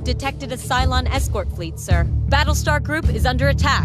detected a Cylon escort fleet, sir. Battlestar Group is under attack.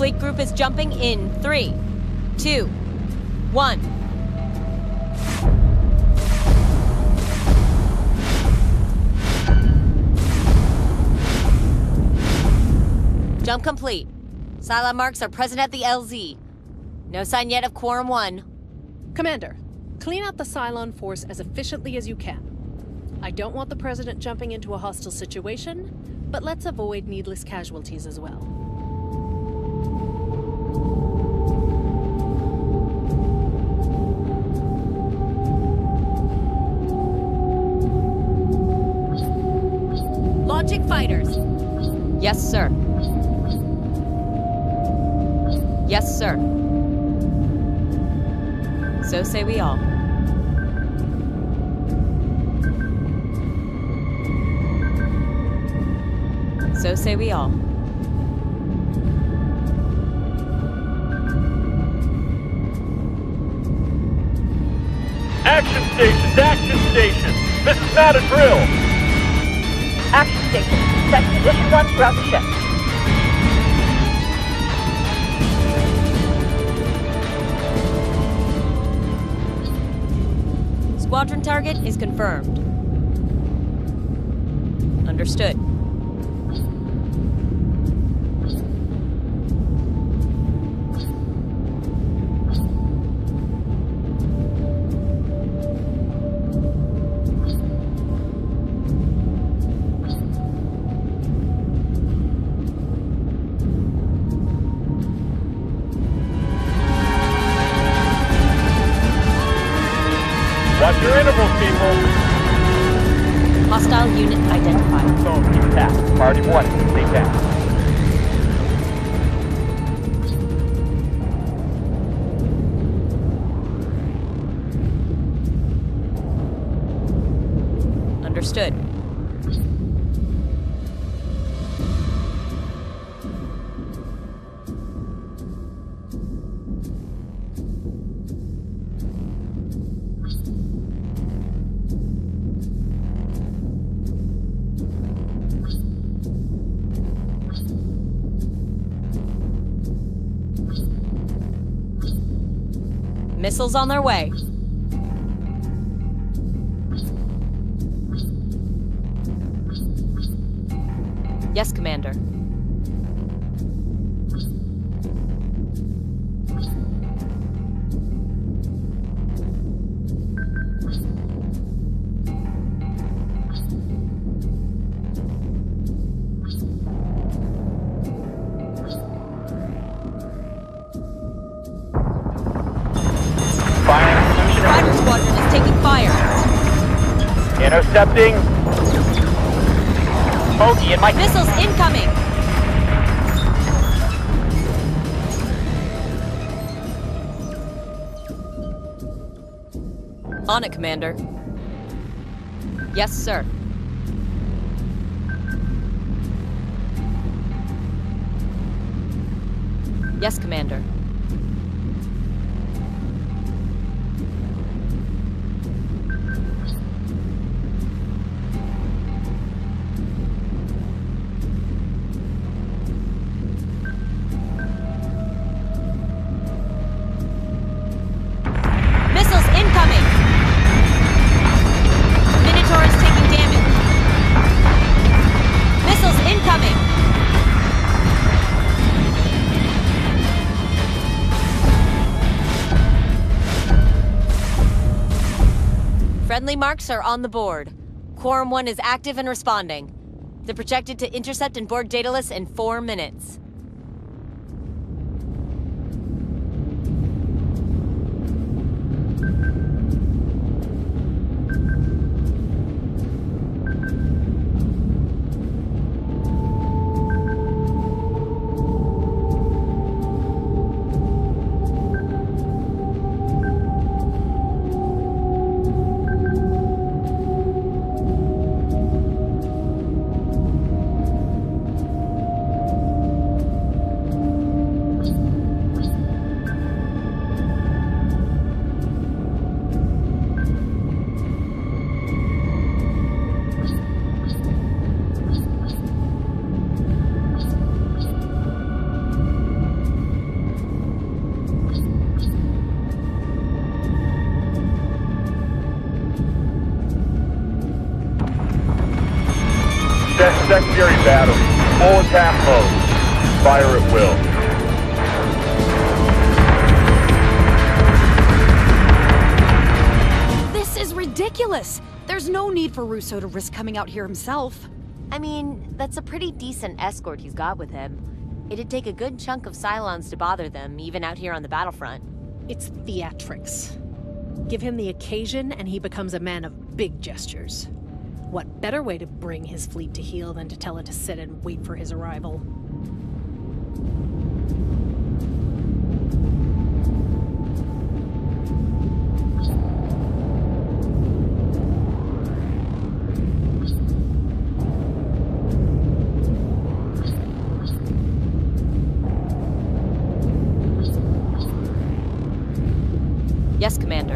Fleet Group is jumping in 3, 2, 1. Jump complete. Cylon marks are present at the LZ. No sign yet of Quorum 1. Commander, clean out the Cylon force as efficiently as you can. I don't want the President jumping into a hostile situation, but let's avoid needless casualties as well. Launching fighters. Yes, sir. Yes, sir. So say we all. So say we all. Action stations! Action stations! This is not a drill! Action station. Set condition 1 throughout the ship. Squadron target is confirmed. Understood. Watch your intervals, people! Hostile unit identified. Zone, keep it fast. Priority 1, stay fast. Understood. Missiles on their way. Yes, Commander. Fighter squadron is taking fire. Intercepting. Bogey in my... Missiles incoming. On it, Commander. Yes, sir. Yes, Commander. Missiles incoming! Minotaur is taking damage. Missiles incoming! Friendly marks are on the board. Quorum 1 is active and responding. They're projected to intercept and board Daedalus in 4 minutes. Secondary battery. Full attack mode. Fire at will. This is ridiculous! There's no need for Russo to risk coming out here himself. I mean, that's a pretty decent escort he's got with him. It'd take a good chunk of Cylons to bother them, even out here on the battlefront. It's theatrics. Give him the occasion and he becomes a man of big gestures. What better way to bring his fleet to heel than to tell it to sit and wait for his arrival? Yes, Commander.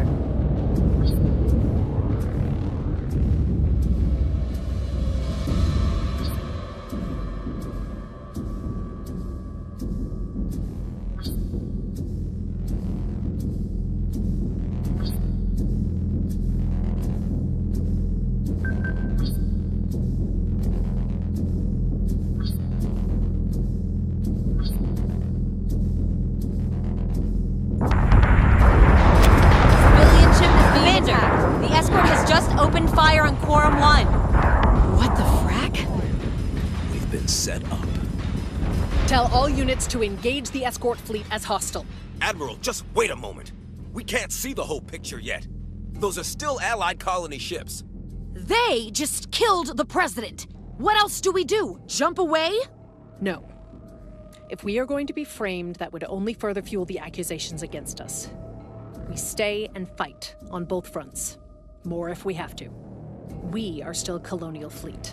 Open fire on Quorum 1. What the frack? We've been set up. Tell all units to engage the escort fleet as hostile. Admiral, just wait a moment. We can't see the whole picture yet. Those are still Allied colony ships. They just killed the president. What else do we do? Jump away? No. If we are going to be framed, that would only further fuel the accusations against us. We stay and fight on both fronts. More if we have to. We are still colonial fleet.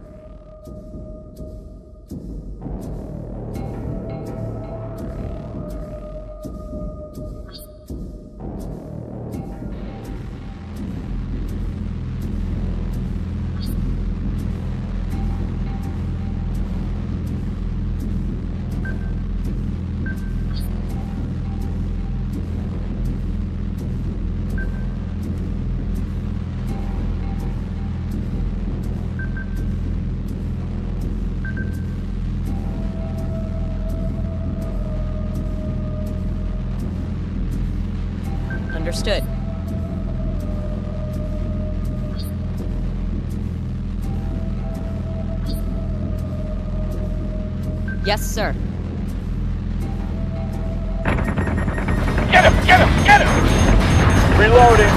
Understood. Yes, sir. Get him! Get him! Get him! Reloading.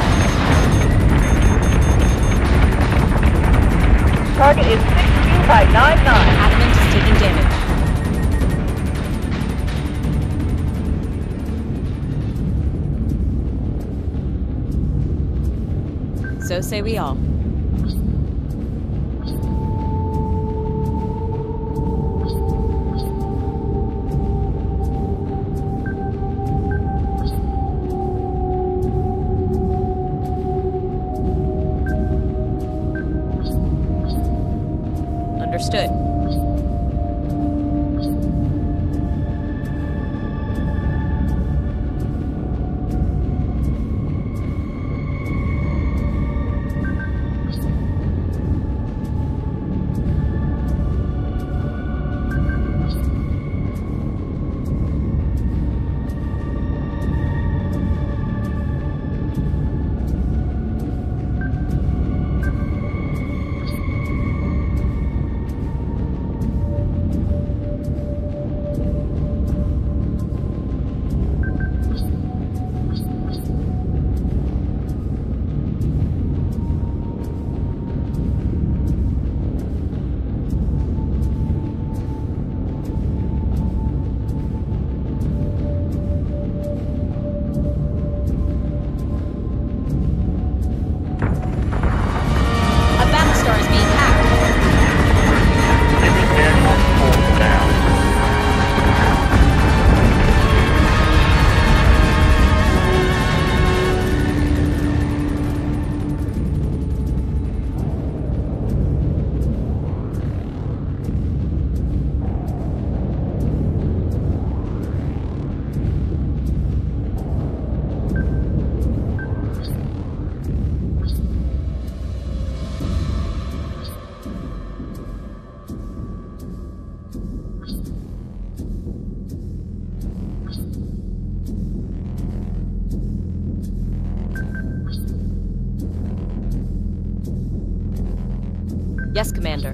Target is 62 by 99. Adamant is taking damage. So say we all. Understood. Yes, Commander.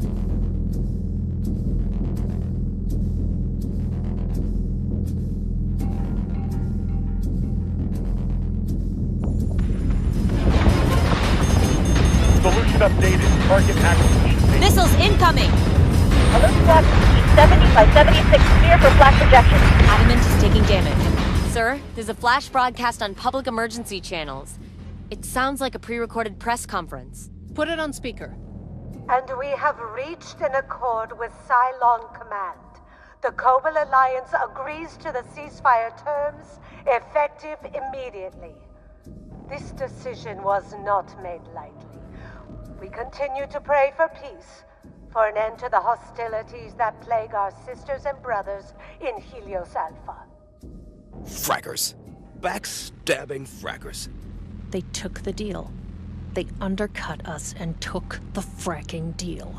Solution updated. Target acquisition. Missiles incoming! Alert squad to 70 by 76 sphere for flash projection. Adamant is taking damage. Sir, there's a flash broadcast on public emergency channels. It sounds like a pre-recorded press conference. Put it on speaker. And we have reached an accord with Cylon Command. The Cobalt Alliance agrees to the ceasefire terms, effective immediately. This decision was not made lightly. We continue to pray for peace, for an end to the hostilities that plague our sisters and brothers in Helios Alpha. Fraggers. Backstabbing fraggers. They took the deal. They undercut us and took the fracking deal.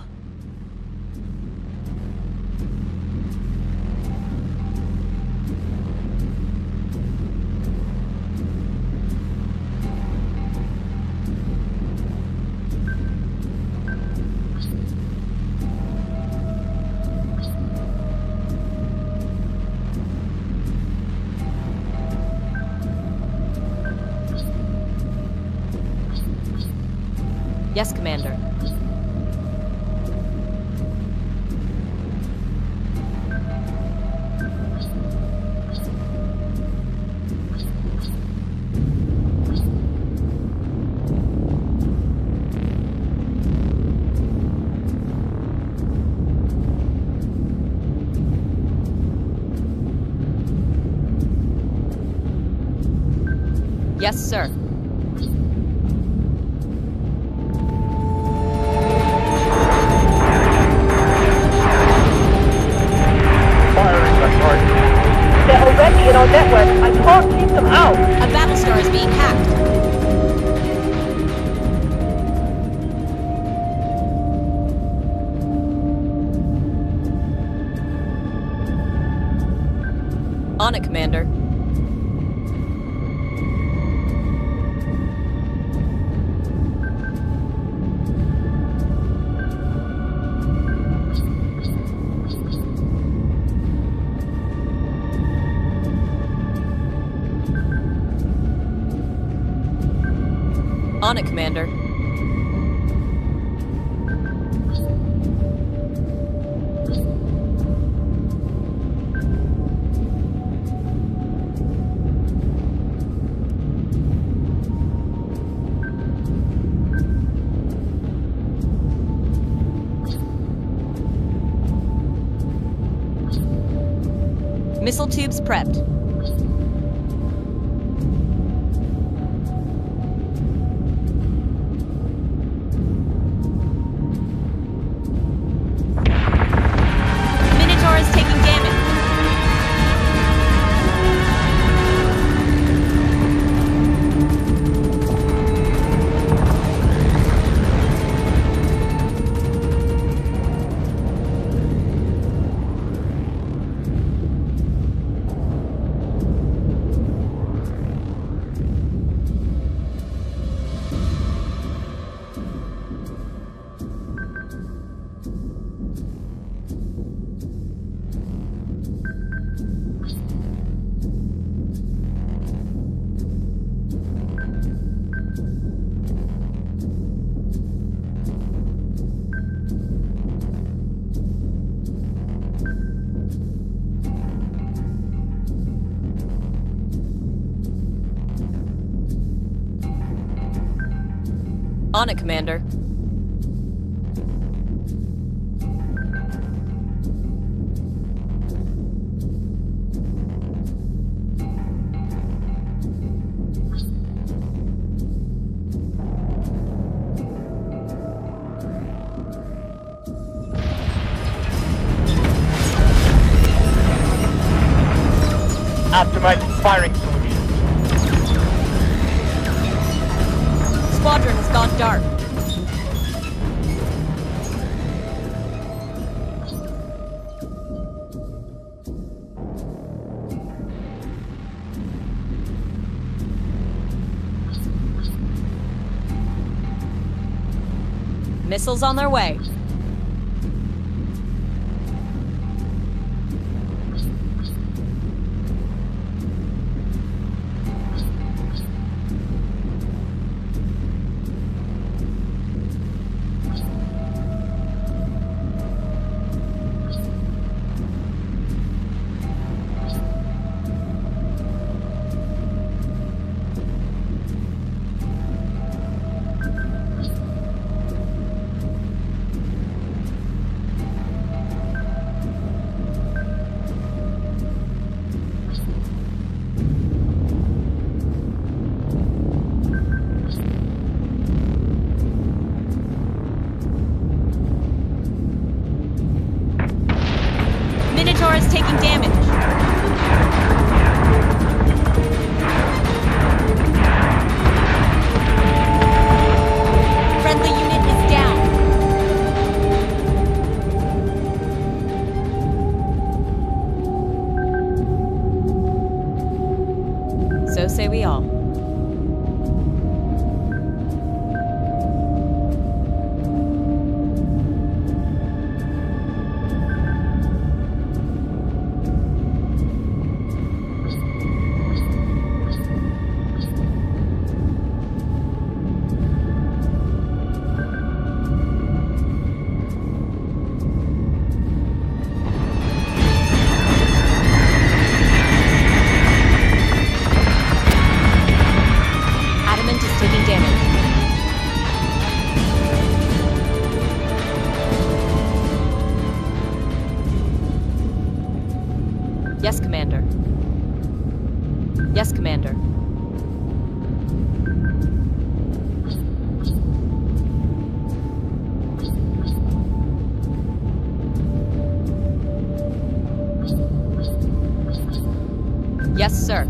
Yes, Commander. Yes, sir. They're already in our network. I can't keep them out. A Battlestar is being hacked. On it, Commander. On it, Commander. Missile tubes prepped. Minotaur is taking damage. On it, Commander. Optimizing firing solutions. Squadron has gone dark. Missiles on their way. Minotaur is taking damage. Friendly unit is down. So say we all. Yes, Commander. Yes, Commander. Yes, sir.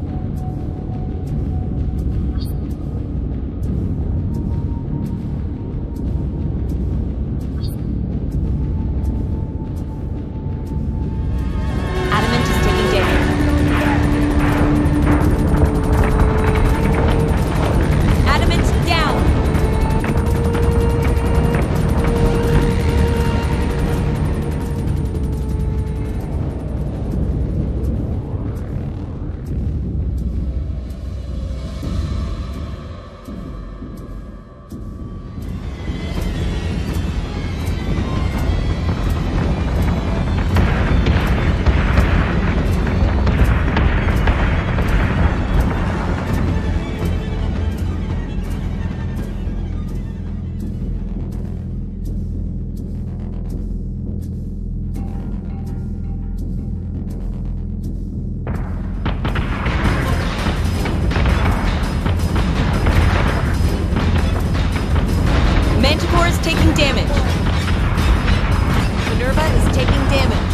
Manticore is taking damage. Minerva is taking damage.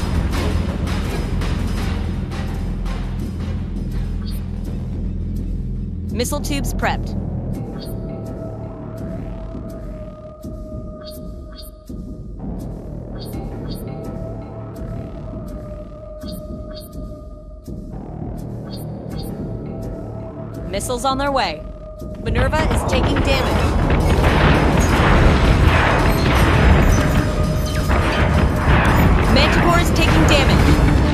Missile tubes prepped. Missiles on their way. Minerva is taking damage. Manticore is taking damage.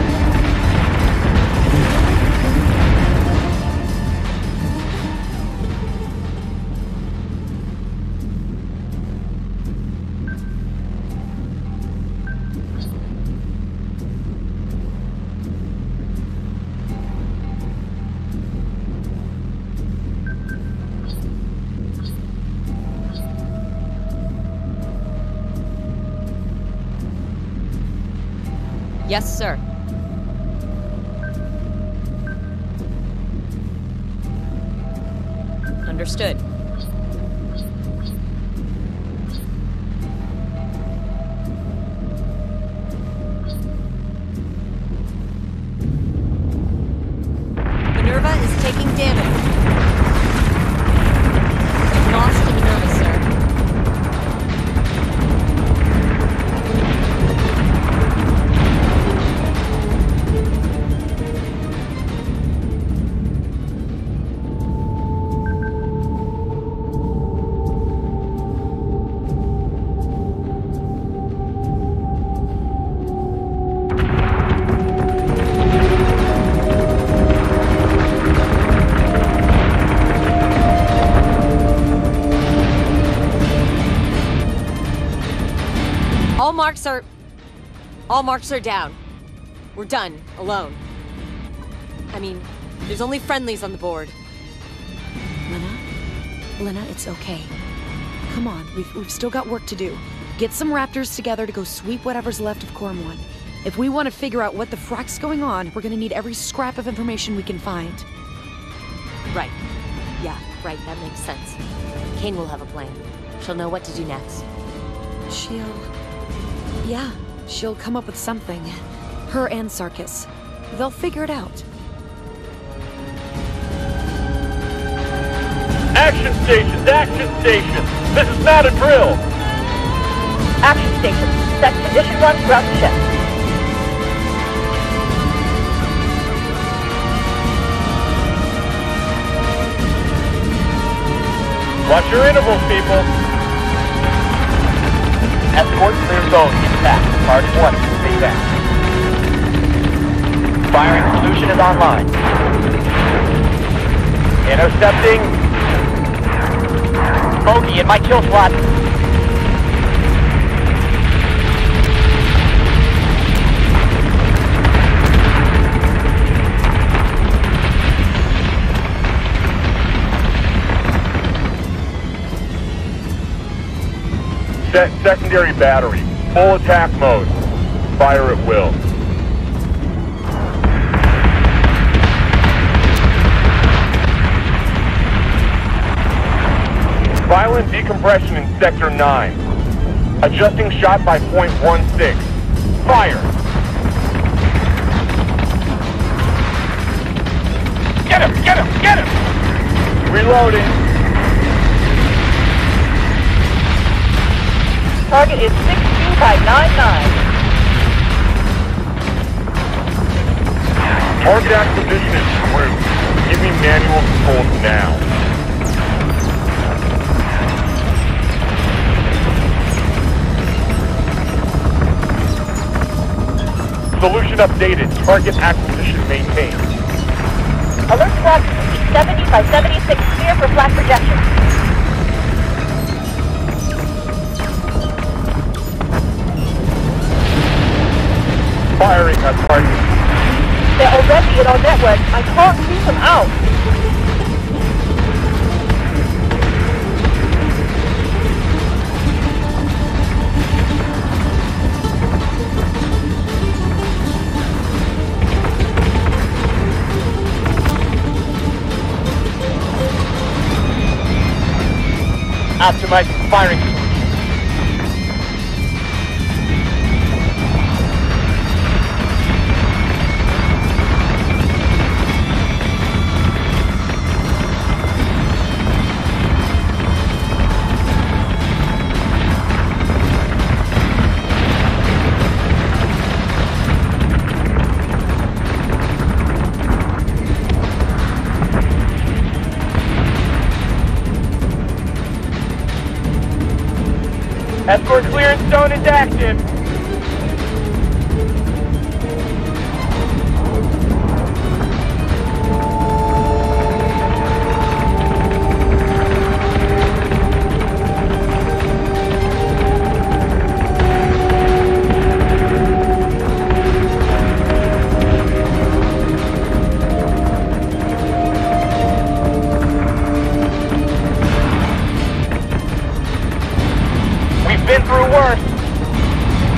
Yes, sir. Understood. Minerva is taking damage. We've lost to Minerva, sir. All marks are down. We're done. Alone. I mean, there's only friendlies on the board. Lena, it's okay. Come on, we've still got work to do. Get some Raptors together to go sweep whatever's left of Quorum 1. If we want to figure out what the frack's going on, we're gonna need every scrap of information we can find. Right. Yeah, right, that makes sense. Kane will have a plan. She'll know what to do next. She'll come up with something. Her and Sarkis. They'll figure it out. Action stations! Action stations! This is not a drill! Action stations. Set condition 1 throughout the ship. Watch your intervals, people! Escort clear zone intact. Target 1, stay back. Firing solution is online. Intercepting. Bogey in my kill slot. Set secondary battery. Full attack mode. Fire at will. Violent decompression in Sector 9. Adjusting shot by .16. Fire! Get him! Get him! Get him! Reloading. Target is 62599. Target acquisition is screwed. Give me manual controls now. Solution updated. Target acquisition maintained. Alert squad to 70 by 76 clear for flat projection. Firing on target. They're already in our network. I can't keep them out. Optimizing firing. Escort clearance zone is active. Been through worse.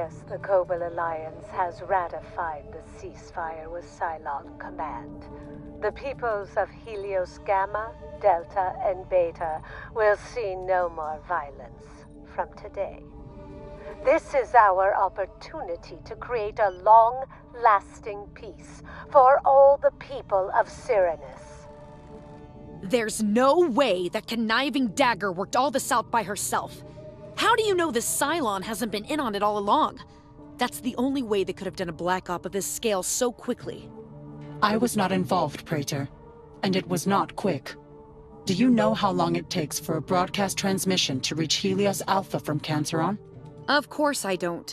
Yes, the Cobalt Alliance has ratified the ceasefire with Cylon Command. The peoples of Helios Gamma, Delta, and Beta will see no more violence from today. This is our opportunity to create a long-lasting peace for all the people of Cyranus. There's no way that conniving Dagger worked all this out by herself. How do you know this Cylon hasn't been in on it all along? That's the only way they could have done a Black Op of this scale so quickly. I was not involved, Praetor, and it was not quick. Do you know how long it takes for a broadcast transmission to reach Helios Alpha from Canteron? Of course I don't.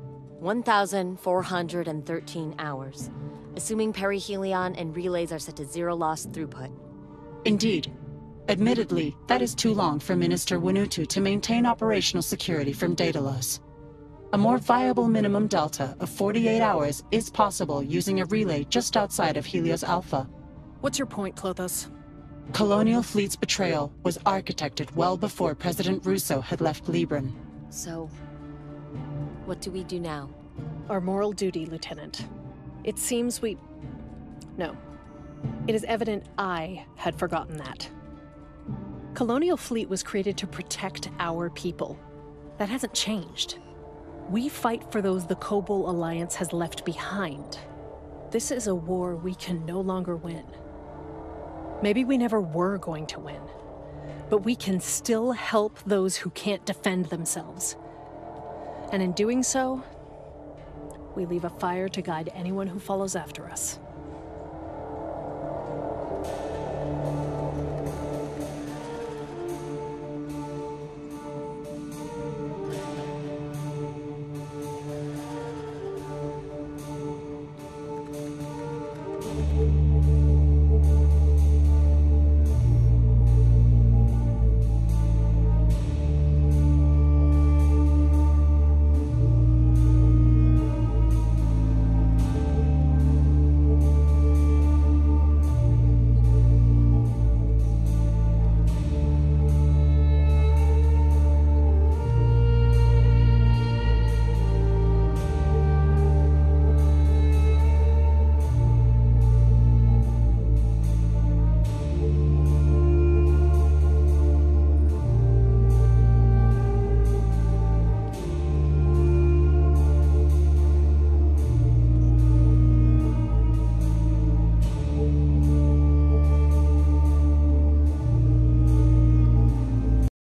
1,413 hours, assuming perihelion and relays are set to zero loss throughput. Indeed. Admittedly, that is too long for Minister Winutu to maintain operational security from data loss. A more viable minimum delta of 48 hours is possible using a relay just outside of Helios Alpha. What's your point, Klothos? Colonial Fleet's betrayal was architected well before President Russo had left Libran. So, what do we do now? Our moral duty, Lieutenant. It seems No. It is evident I had forgotten that. Colonial Fleet was created to protect our people. That hasn't changed. We fight for those the Cobalt Alliance has left behind. This is a war we can no longer win. Maybe we never were going to win, but we can still help those who can't defend themselves. And in doing so, we leave a fire to guide anyone who follows after us.